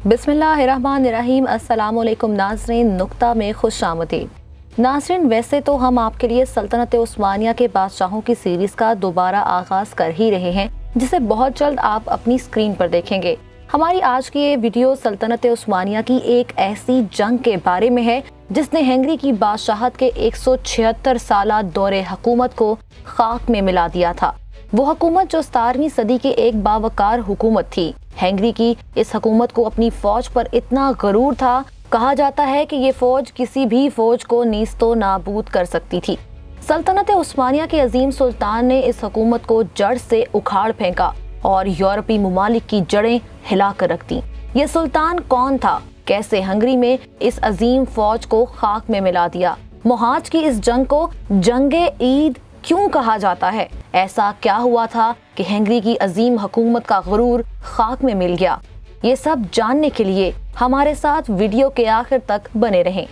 बिस्मिल्लाहिर्रहमानिर्रहीम। अस्सलामुअलैकुम नाज़रीन, नुक्ता में खुशामदीद। नाज़रीन, वैसे तो हम आपके लिए सल्तनत उस्मानिया के बादशाहों की सीरीज़ का दोबारा आगाज़ कर ही रहे हैं, जिसे बहुत जल्द आप अपनी स्क्रीन पर देखेंगे। हमारी आज की ये वीडियो सल्तनत उस्मानिया की एक ऐसी जंग के बारे में है जिसने हंगरी की बादशाहत के 176 साला दौरे हुकूमत को खाक में मिला दिया था। वो हुकूमत जो 17वीं सदी की एक बावकार हुकूमत थी। हंगरी की इस हुकूमत को अपनी फौज पर इतना गरूर था, कहा जाता है कि ये फौज किसी भी फौज को नीस्तो नाबूद कर सकती थी। सल्तनत उस्मानिया के अजीम सुल्तान ने इस हुकूमत को जड़ से उखाड़ फेंका और यूरोपीय ममालिक की जड़ें हिला कर रख दी। ये सुल्तान कौन था? कैसे हंगरी में इस अजीम फौज को खाक में मिला दिया? मोहाज की इस जंग को जंगे ईद क्यों कहा जाता है? ऐसा क्या हुआ था कि हंगरी की अजीम हुकूमत का गुरूर खाक में मिल गया? ये सब जानने के लिए हमारे साथ वीडियो के आखिर तक बने रहें।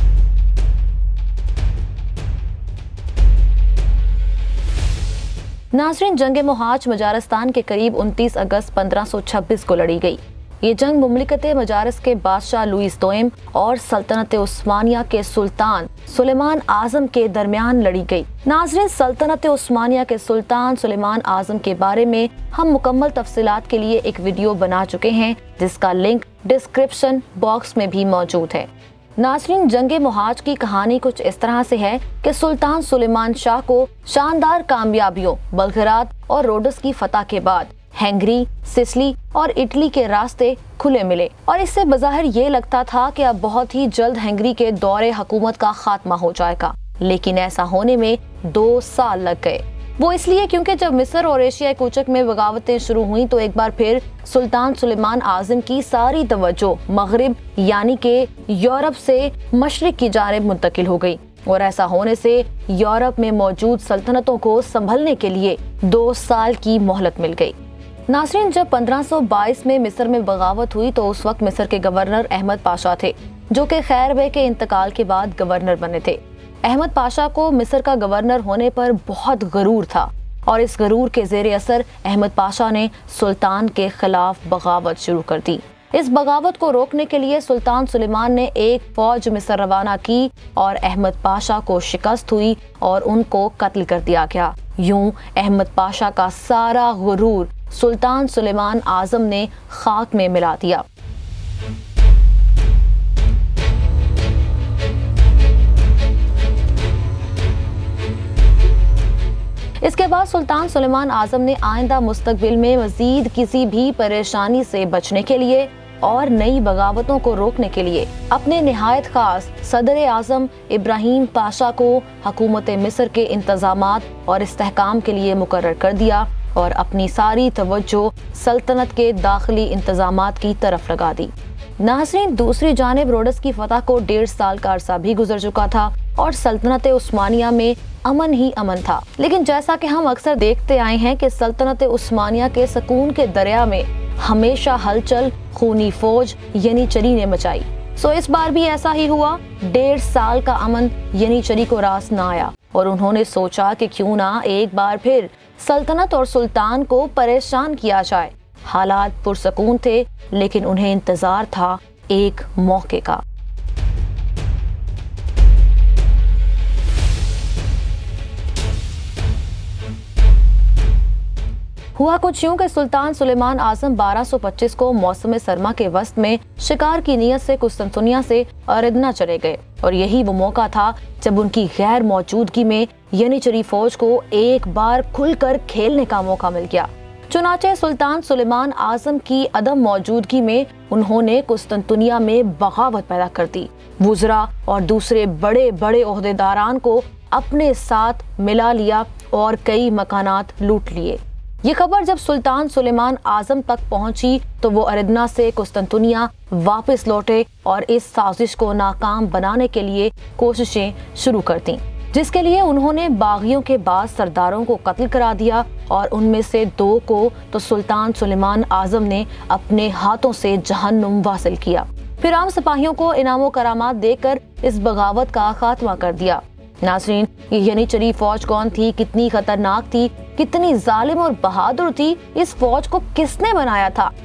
नाज़रीन, जंग मोहाज मजारस्तान के करीब 29 अगस्त 1526 को लड़ी गई। ये जंग मुमलिकत मजारस के बादशाह लुईस दोएम और सल्तनत उस्मानिया के सुल्तान सुलेमान आजम के दरमियान लड़ी गई। नाज़रीन, सल्तनत उस्मानिया के सुल्तान सुलेमान आजम के बारे में हम मुकम्मल तफसीलात के लिए एक वीडियो बना चुके हैं, जिसका लिंक डिस्क्रिप्शन बॉक्स में भी मौजूद है। नाज़रीन, जंगे मोहाज की कहानी कुछ इस तरह से है कि सुल्तान सुलेमान शाह को शानदार कामयाबियों बल्गराद और रोडस की फतह के बाद हंगरी, सिसिली और इटली के रास्ते खुले मिले और इससे बज़ाहिर ये लगता था कि अब बहुत ही जल्द हंगरी के दौरे हुकूमत का खात्मा हो जाएगा। लेकिन ऐसा होने में 2 साल लग गए। वो इसलिए क्योंकि जब मिस्र और एशिया कूचक में बगावतें शुरू हुई तो एक बार फिर सुल्तान सुलेमान आजम की सारी तवज्जो मगरिब यानी के यूरोप से मशरिक की जानिब मुंतकिल हो गई और ऐसा होने से यूरोप में मौजूद सल्तनतों को संभलने के लिए 2 साल की मोहलत मिल गई। नाज़रीन, जब 1522 में मिस्र में बगावत हुई तो उस वक्त मिस्र के गवर्नर अहमद पाशा थे, जो कि खैर बे के इंतकाल के बाद गवर्नर बने थे। अहमद पाशा को मिस्र का गवर्नर होने पर बहुत गरूर था और इस गरूर के ज़ेरे असर अहमद पाशा ने सुल्तान के खिलाफ बगावत शुरू कर दी। इस बगावत को रोकने के लिए सुल्तान सुलेमान ने एक फौज मिस्र रवाना की और अहमद पाशा को शिकस्त हुई और उनको कत्ल कर दिया गया। यूं अहमद पाशा का सारा गुरूर सुल्तान सुलेमान आजम ने खाक में मिला दिया। इसके बाद सुल्तान सुलेमान आजम ने आइंदा मुस्तकबिल में मजीद किसी भी परेशानी से बचने के लिए और नई बगावतों को रोकने के लिए अपने निहायत खास सदर आजम इब्राहिम पाशा को हुकूमत मिस्र के इंतजामात और इस्तेहकाम के लिए मुकर्रर कर दिया और अपनी सारी तवज्जो सल्तनत के दाखिली इंतजामात की तरफ लगा दी। नाज़रीन, दूसरी जानिब रोडस की फतह को 1.5 साल का अरसा भी गुजर चुका था और सल्तनत उस्मानिया में अमन ही अमन था। लेकिन जैसा कि हम अक्सर देखते आए हैं कि सल्तनत उस्मानिया के सुकून के दरिया में हमेशा हलचल खूनी फौज यानी चरी ने मचाई। सो इस बार भी ऐसा ही हुआ। 1.5 साल का अमन यानी चरी को रास न आया और उन्होंने सोचा कि क्यों ना एक बार फिर सल्तनत और सुल्तान को परेशान किया जाए। हालात पुरसकून थे, लेकिन उन्हें इंतजार था एक मौके का। हुआ कुछ यूं कि सुल्तान सुलेमान आजम 1225 को मौसम सरमा के वस्त में शिकार की नीयत से कुस्तुनतुनिया से अरदना चले गए और यही वो मौका था जब उनकी गैर मौजूदगी में यनीचरी फौज को एक बार खुलकर खेलने का मौका मिल गया। चुनाचे सुल्तान सुलेमान आजम की अदम मौजूदगी में उन्होंने कुस्तुनतुनिया में बगावत पैदा कर दी। वुज़रा और दूसरे बड़े बड़े ओहदेदारान को अपने साथ मिला लिया और कई मकानात लूट लिए। ये खबर जब सुल्तान सुलेमान आजम तक पहुंची तो वो अरदना से कुस्तुनतुनिया वापस लौटे और इस साजिश को नाकाम बनाने के लिए कोशिशें शुरू कर दी, जिसके लिए उन्होंने बागियों के बाद सरदारों को कत्ल करा दिया और उनमें से 2 को तो सुल्तान सुलेमान आजम ने अपने हाथों से जहन्नुम वासिल किया। फिर आम सिपाहियों को इनामो करामात देकर इस बगावत का खात्मा कर दिया। नाज़रीन, ये यनीचरी फौज कौन थी, कितनी खतरनाक थी, कितनी जालिम और बहादुर थी, इस फौज को किसने बनाया था,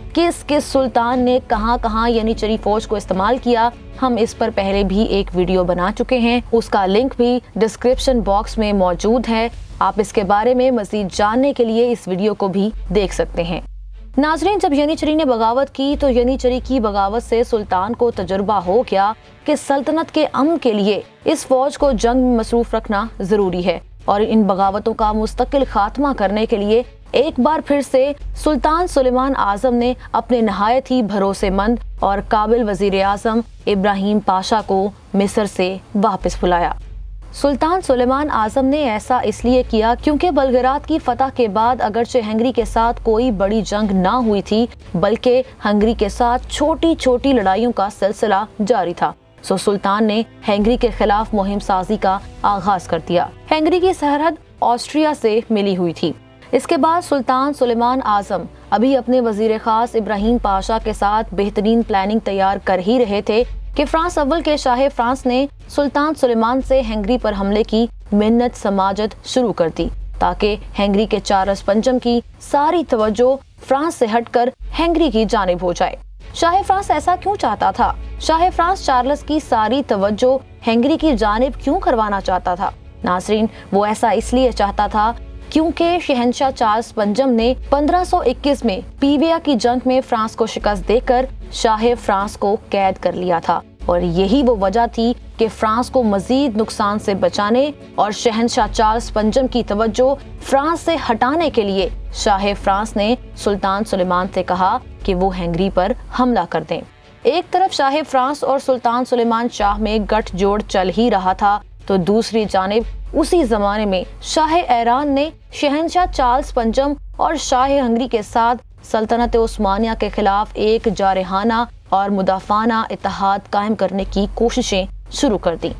किस किस सुल्तान ने कहां यनिचरी फौज को इस्तेमाल किया, हम इस पर पहले भी एक वीडियो बना चुके हैं। उसका लिंक भी डिस्क्रिप्शन बॉक्स में मौजूद है। आप इसके बारे में मजीद जानने के लिए इस वीडियो को भी देख सकते हैं। नाजरीन, जब यनिचरी ने बगावत की तो यनिचरी की बगावत से सुल्तान को तजुर्बा हो गया कि सल्तनत के अमन के लिए इस फौज को जंग में मसरूफ रखना जरूरी है और इन बगावतों का मुस्तकिल खात्मा करने के लिए एक बार फिर से सुल्तान सुलेमान आजम ने अपने नहायत ही भरोसेमंद और काबिल वजीर आजम इब्राहिम पाशा को मिस्र से वापस बुलाया। सुल्तान सुलेमान आजम ने ऐसा इसलिए किया क्योंकि बलगरात की फतह के बाद अगरचे हंगरी के साथ कोई बड़ी जंग ना हुई थी, बल्कि हंगरी के साथ छोटी छोटी लड़ाइयों का सिलसिला जारी था। सो सुल्तान ने हंगरी के खिलाफ मुहिम साजी का आगाज कर दिया। हंगरी की सरहद ऑस्ट्रिया से मिली हुई थी। इसके बाद सुल्तान सुलेमान आजम अभी अपने वजीर खास इब्राहिम पाशा के साथ बेहतरीन प्लानिंग तैयार कर ही रहे थे कि फ्रांस अव्वल के शाह फ्रांस ने सुल्तान सुलेमान से हंगरी पर हमले की मिन्नत समाजत शुरू कर दी ताकि हंगरी के चार्ल्स पंचम की सारी तवज्जो फ्रांस से हटकर हंगरी की जानिब हो जाए। शाह फ्रांस ऐसा क्यों चाहता था? शाह फ्रांस चार्ल्स की सारी तवज्जो हंगरी की जानिब क्यों करवाना चाहता था? नाजरीन, वो ऐसा इसलिए चाहता था क्योंकि शहंशाह चार्ल्स पंचम ने 1521 में पीविया की जंग में फ्रांस को शिकस्त देकर शाह फ्रांस को कैद कर लिया था और यही वो वजह थी कि फ्रांस को मजीद नुकसान से बचाने और शहंशाह चार्ल्स पंचम की तवज्जो फ्रांस से हटाने के लिए शाह फ्रांस ने सुल्तान सुलेमान से कहा कि वो हंगरी पर हमला कर दें। एक तरफ शाह फ्रांस और सुल्तान सुलेमान शाह में गठजोड़ चल ही रहा था तो दूसरी जानिब उसी जमाने में शाह ईरान ने शहंशाह चार्ल्स पंचम और शाह हंगरी के साथ सल्तनत उस्मानिया के खिलाफ एक जारहाना और मुदाफाना इत्तेहाद कायम करने की कोशिशें शुरू कर दी।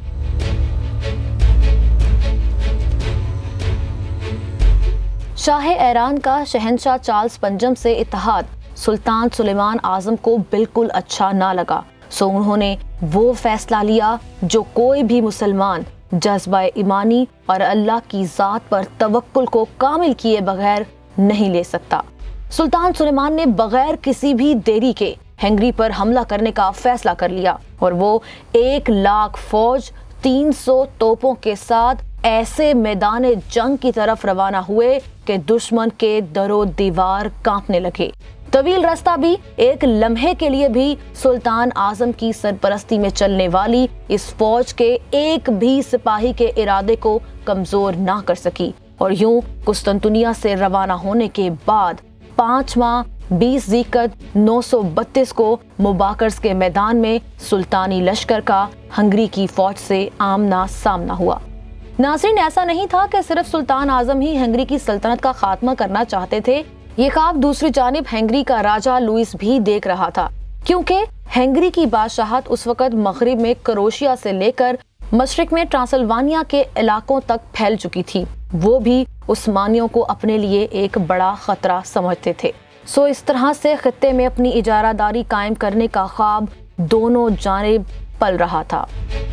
शाह ईरान का शहंशाह चार्ल्स पंचम से इत्तेहाद सुल्तान सुलेमान आजम को बिल्कुल अच्छा ना लगा। सो उन्होंने वो फैसला लिया जो कोई भी मुसलमान जज्बा ईमानी और अल्लाह की जात पर तवक्कुल को कामिल किए बगैर नहीं ले सकता। सुल्तान सुलेमान ने बगैर किसी भी देरी के हंगरी पर हमला करने का फैसला कर लिया और वो 1 लाख फौज 300 तोपों के साथ ऐसे मैदान जंग की तरफ रवाना हुए कि दुश्मन के दरो दीवार कांपने लगे। तवील रास्ता भी एक लम्हे के लिए भी सुल्तान आजम की सरपरस्ती में चलने वाली इस फौज के एक भी सिपाही के इरादे को कमजोर ना कर सकी और यूं कुस्तुनतुनिया से रवाना होने के बाद 5 माह 20 ज़िक़त 932 को मुबाकर्स के मैदान में सुल्तानी लश्कर का हंगरी की फौज से आमना सामना हुआ। नाज़रीन, ऐसा नहीं था कि सिर्फ सुल्तान आजम ही हंगरी की सल्तनत का खात्मा करना चाहते थे। ये ख्वाब दूसरी जानिब हंगरी का राजा लुइस भी देख रहा था क्योंकि हंगरी की बादशाहत उस वक्त मगरिब में क्रोशिया से लेकर मशरिक में ट्रांसिल्वानिया के इलाकों तक फैल चुकी थी। वो भी उस्मानियों को अपने लिए एक बड़ा खतरा समझते थे। सो इस तरह से खित्ते में अपनी इजारादारी कायम करने का ख्वाब दोनों जानिब पल रहा था।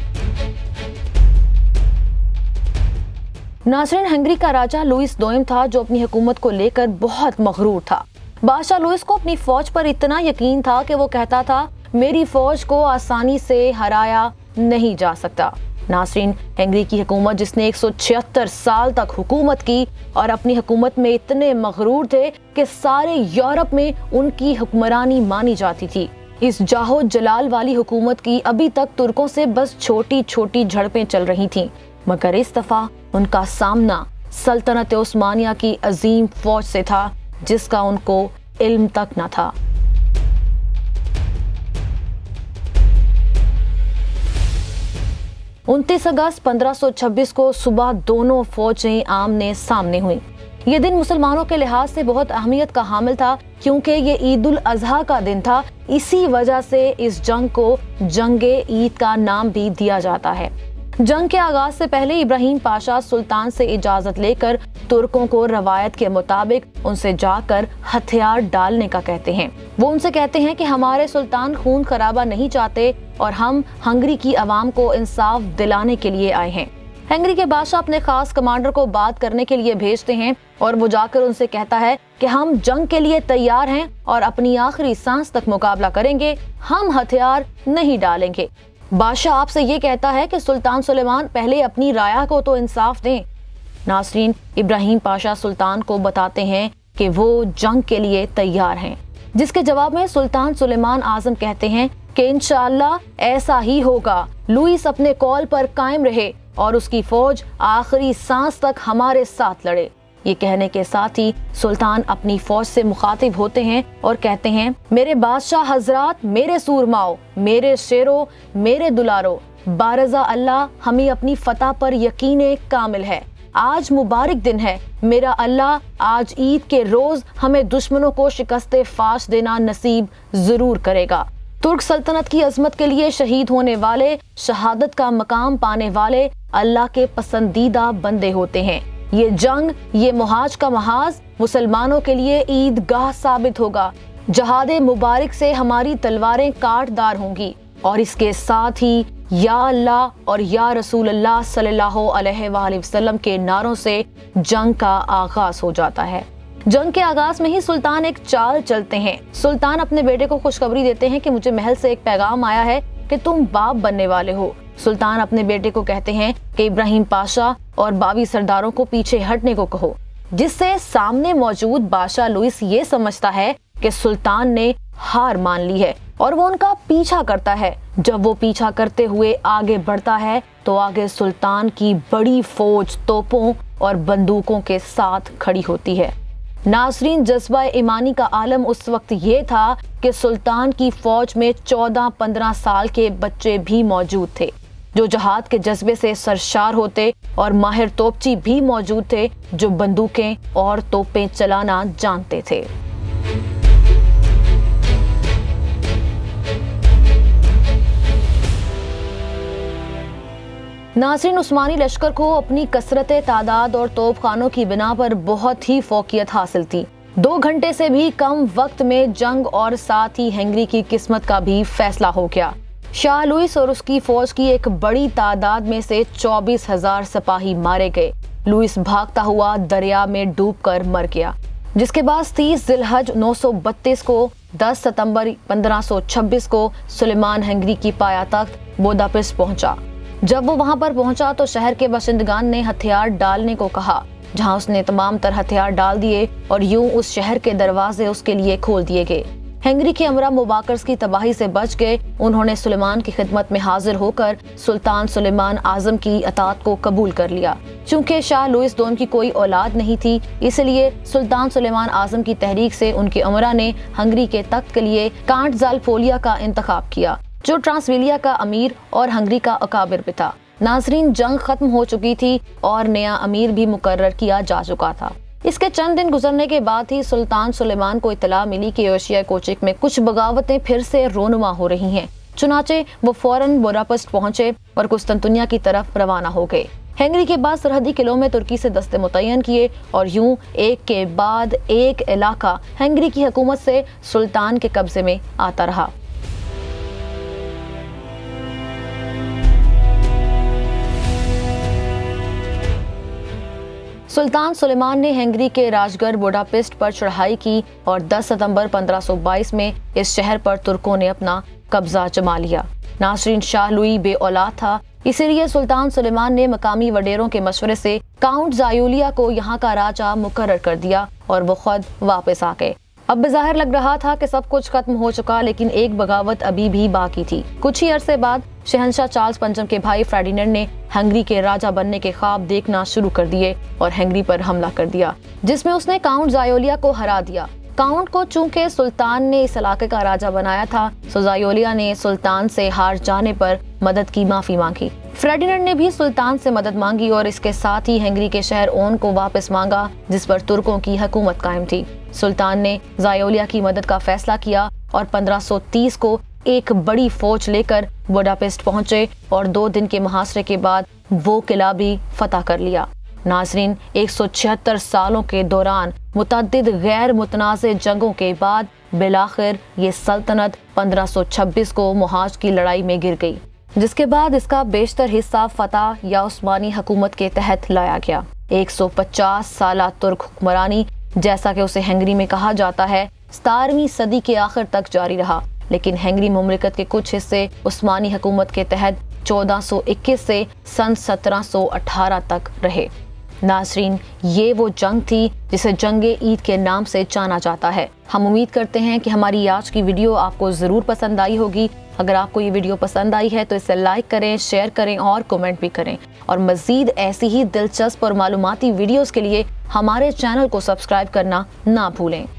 नाज़रीन, हंगरी का राजा लुइस दोयम था जो अपनी हुकूमत को लेकर बहुत मगरूर था। बादशाह लुइस को अपनी फौज पर इतना यकीन था कि वो कहता था मेरी फौज को आसानी से हराया नहीं जा सकता। नाज़रीन, हंगरी की हुकूमत जिसने 176 साल तक हुकूमत की और अपनी हुकूमत में इतने मगरूर थे कि सारे यूरोप में उनकी हुक्मरानी मानी जाती थी। इस जाहो जलाल वाली हुकूमत की अभी तक तुर्कों से बस छोटी छोटी झड़पें चल रही थीं, मगर इस दफा उनका सामना सल्तनत उस्मानिया की अजीम फौज से था जिसका उनको इल्म तक न था। उनतीस अगस्त 1526 को सुबह दोनों फौजें आमने सामने हुई। ये दिन मुसलमानों के लिहाज से बहुत अहमियत का हामिल था क्योंकि ये ईद उल अजहा का दिन था। इसी वजह से इस जंग को जंगे ईद का नाम भी दिया जाता है। जंग के आगाज से पहले इब्राहिम पाशा सुल्तान से इजाजत लेकर तुर्कों को रवायत के मुताबिक उनसे जाकर हथियार डालने का कहते हैं। वो उनसे कहते हैं कि हमारे सुल्तान खून खराबा नहीं चाहते और हम हंगरी की आवाम को इंसाफ दिलाने के लिए आए हैं। हेनरी के बादशाह अपने खास कमांडर को बात करने के लिए भेजते हैं और वो जाकर उनसे कहता है कि हम जंग के लिए तैयार हैं और अपनी आखिरी सांस तक मुकाबला करेंगे, हम हथियार नहीं डालेंगे। बादशाह आपसे ये कहता है कि सुल्तान सुलेमान पहले अपनी राया को तो इंसाफ दें। नासरीन, इब्राहिम पाशा सुल्तान को बताते हैं कि वो जंग के लिए तैयार हैं, जिसके जवाब में सुल्तान सुलेमान आजम कहते हैं कि इंशाअल्लाह ऐसा ही होगा। लुईस अपने कॉल पर कायम रहे और उसकी फौज आखिरी सांस तक हमारे साथ लड़े। ये कहने के साथ ही सुल्तान अपनी फौज से मुखातिब होते हैं और कहते हैं, मेरे बादशाह हजरात, मेरे सूरमाओ, मेरे शेरों, मेरे दुलारो, बारज़ा अल्लाह हमें अपनी फतह पर यकीन कामिल है। आज मुबारक दिन है। मेरा अल्लाह आज ईद के रोज हमें दुश्मनों को शिकस्ते फाश देना नसीब जरूर करेगा। तुर्क सल्तनत की अजमत के लिए शहीद होने वाले, शहादत का मकाम पाने वाले अल्लाह के पसंदीदा बंदे होते हैं। ये जंग, ये मुहाज का महाज मुसलमानों के लिए ईदगाह साबित होगा। जहादे मुबारक से हमारी तलवारें काटदार होंगी और इसके साथ ही या अल्लाह और या रसूल अल्लाह सल्लल्लाहु अलैहि वसल्लम के नारों से जंग का आगाज हो जाता है। जंग के आगाज में ही सुल्तान एक चाल चलते हैं। सुल्तान अपने बेटे को खुशखबरी देते हैं कि मुझे महल से एक पैगाम आया है कि तुम बाप बनने वाले हो। सुल्तान अपने बेटे को कहते हैं कि इब्राहिम पाशा और 22 सरदारों को पीछे हटने को कहो, जिससे सामने मौजूद बादशाह लुईस ये समझता है कि सुल्तान ने हार मान ली है और वो उनका पीछा करता है। जब वो पीछा करते हुए आगे बढ़ता है तो आगे सुल्तान की बड़ी फौज तोपों और बंदूकों के साथ खड़ी होती है। नासरीन, जज्बा ईमानी का आलम उस वक्त ये था कि सुल्तान की फौज में 14-15 साल के बच्चे भी मौजूद थे जो जहाद के जज्बे से सरशार होते और माहिर तोपची भी मौजूद थे जो बंदूकें और तोपें चलाना जानते थे। नासरीन, उस्मानी लश्कर को अपनी कसरत तादाद और तोपखानों की बिना पर बहुत ही फौकियत हासिल थी। 2 घंटे से भी कम वक्त में जंग और साथ ही हेनरी की किस्मत का भी फैसला हो गया। शाह लुईस और उसकी फौज की एक बड़ी तादाद में से 24,000 सिपाही मारे गए। लुईस भागता हुआ दरिया में डूबकर मर गया, जिसके बाद 30 जिलहज 932 को 10 सितंबर 1526 को सुलेमान हेनरी की पाया तख्त बुदापेस्ट पहुंचा। जब वो वहां पर पहुंचा तो शहर के बाशिंदगान ने हथियार डालने को कहा, जहां उसने तमाम तर हथियार डाल दिए और यूं उस शहर के दरवाजे उसके लिए खोल दिए गए। हेनरी के अमरा मुबाकर्स की तबाही से बच गए। उन्होंने सुलेमान की खिदमत में हाजिर होकर सुल्तान सुलेमान आजम की अतात को कबूल कर लिया। चूंकि शाह लुईस दोम की कोई औलाद नहीं थी, इसलिए सुल्तान सुलेमान आजम की तहरीक से उनके अमरा ने हेनरी के तख्त के लिए कांट ज़ालपोलिया का इंतखाब किया, जो ट्रांसविलिया का अमीर और हंगरी का अकाबिर भी था। नाजरीन, जंग खत्म हो चुकी थी और नया अमीर भी मुकर्रर किया जा चुका था। इसके चंद दिन गुजरने के बाद ही सुल्तान सुलेमान को इतला मिली कि एशिया कोचिक में कुछ बगावतें फिर से रोनुमा हो रही हैं। चुनाचे वो फौरन बुदापेस्ट पहुंचे और कुस्तुनतुनिया की तरफ रवाना हो गए। हेनरी के बाद सरहदी किलों में तुर्की से दस्ते मुतय्यन किए और यूं एक के बाद एक इलाका हेनरी की हुकूमत से सुल्तान के कब्जे में आता रहा। सुल्तान सुलेमान ने हेनरी के राजगढ़ बुदापेस्ट पर चढ़ाई की और 10 सितंबर 1522 में इस शहर पर तुर्कों ने अपना कब्जा जमा लिया। नासरीन, शाह लुई बे औलाद था, इसीलिए सुल्तान सुलेमान ने मकामी वडेरों के मशवरे से काउंट ज़ायोलिया को यहाँ का राजा मुकर्रर कर दिया और वो खुद वापस आ गए। अब बेज़ाहिर लग रहा था कि सब कुछ खत्म हो चुका, लेकिन एक बगावत अभी भी बाकी थी। कुछ ही अरसे बाद शहंशाह चार्ल्स पंचम के भाई फ्रेडिनेंड ने हेनरी के राजा बनने के ख्वाब देखना शुरू कर दिए और हेनरी पर हमला कर दिया, जिसमें उसने काउंट ज़ायोलिया को हरा दिया। काउंट को चूंकि सुल्तान ने इस इलाके का राजा बनाया था, सो ज़ायोलिया ने सुल्तान से हार जाने पर मदद की माफी मांगी। फ्रेडिनेंड ने भी सुल्तान से मदद मांगी और इसके साथ ही हेनरी के शहर ओन को वापस मांगा, जिस पर तुर्कों की हुकूमत कायम थी। सुल्तान ने ज़ायोलिया की मदद का फैसला किया और 1530 को एक बड़ी फौज लेकर बुदापेस्ट पहुंचे और 2 दिन के मुहासरे के बाद वो किला भी फतह कर लिया। नाजरीन, 176 सालों के दौरान मुतअद्दिद गैर मुतनाज़े जंगों के बाद बिलाखिर ये सल्तनत 1526 को मुहाज की लड़ाई में गिर गई। जिसके बाद इसका बेशतर हिस्सा फतह या उस्मानी हुकूमत के तहत लाया गया। 150 साल तुर्क हुक्मरानी, जैसा कि उसे हंगरी में कहा जाता है, 17वीं सदी के आखिर तक जारी रहा, लेकिन हंगरी मुमलिकत के कुछ हिस्से उस्मानी हुकूमत के तहत 1421 से सन 1718 तक रहे। नाज़रीन, ये वो जंग थी जिसे जंगे ईद के नाम से जाना जाता है। हम उम्मीद करते हैं कि हमारी आज की वीडियो आपको ज़रूर पसंद आई होगी। अगर आपको ये वीडियो पसंद आई है तो इसे लाइक करें, शेयर करें और कमेंट भी करें। और मज़ीद ऐसी ही दिलचस्प और मालूमाती वीडियोस के लिए हमारे चैनल को सब्सक्राइब करना ना भूलें।